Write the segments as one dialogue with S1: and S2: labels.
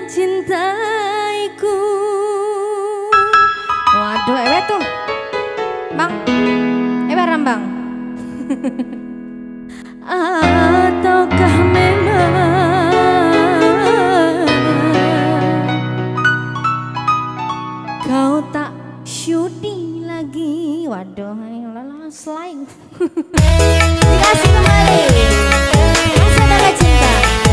S1: cintaiku. Waduh, ewe tuh Bang, barang Bang. Ataukah memang kau tak syudi lagi? Waduh, lelah selain. Dikasih kembali. Masih ada cinta.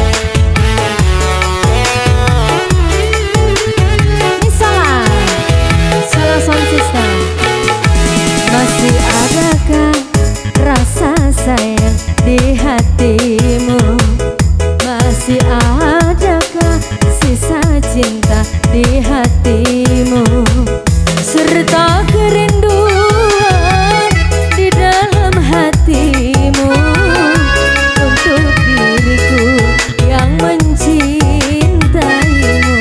S1: Ini salah sound system. Masih adakah rasa sayang di hatimu? Masih adakah sisa cinta di hatimu? Serta kerinduan di dalam hatimu untuk diriku yang mencintaimu.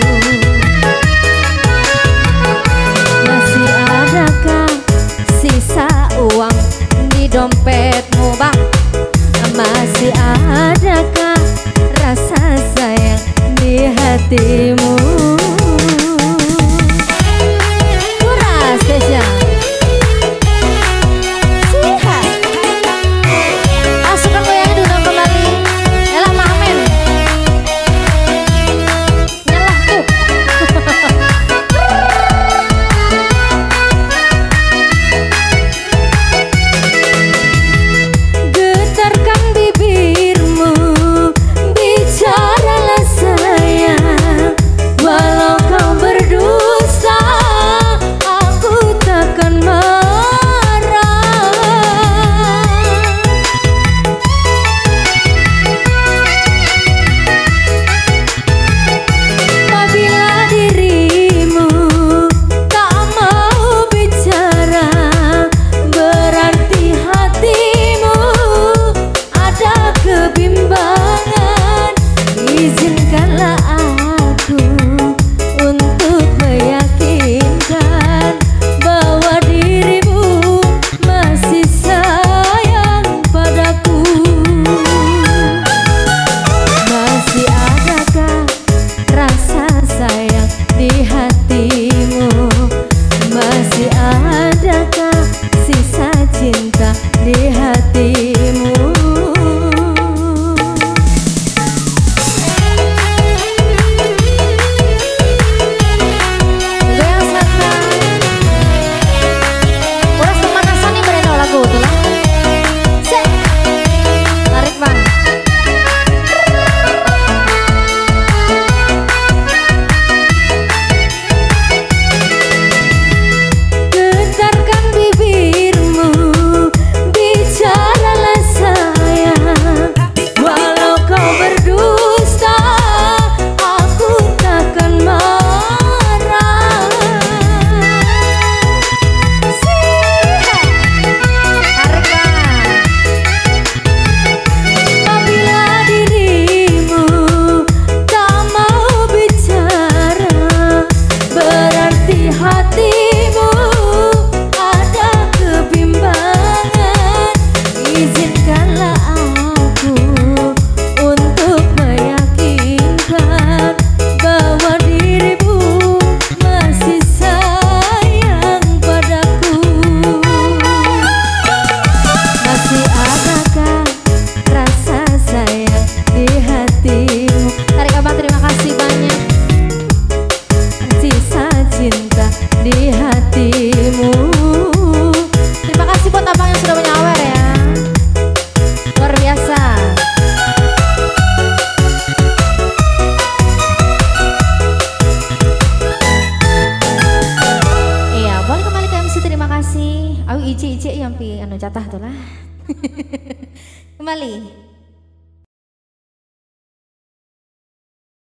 S1: Masih adakah sisa uang di dompetmu Bang? Masih adakah rasa sayang di hatimu? Kurang spesial. Sihat. Pasukan goyangnya diundang kembali. Elah Mahmen. Nyalah tuh. Getarkan bibirmu, bicaralah sayang. Walau kau berdusta, aku takkan marah. Apabila dirimu tak mau bicara, berarti hatimu ada kebimbangan. Izinkanlah aku untuk meyakinkan bahwa dirimu masih sayang padaku. Masih adakah rasa sayang di hatimu? Masih adakah sisa cinta di hatimu? Goyang santai. Uras pemanasan nih beredar lagu tuh lah. Set. Tarik Bang. Getarkan bibirmu, bicaralah sayang. Walau kau berdusta, aku takkan marah. Sihat. Tarik Bang. Apabila dirimu tak mau bicara, berarti hatimu ada kebimbangan. Izinkanlah aku untuk meyakinkan bahwa dirimu masih sayang padaku. Masih adakah rasa sayang di hatimu? Tarik Abang, terima kasih banyak. Sisa cinta di hatimu. Terima kasih buat Abang yang sudah menyawer ya. Luar biasa. Iya, boleh kembali ke MC, terima kasih. Aku ici yang anu jatah tuh lah. Kembali.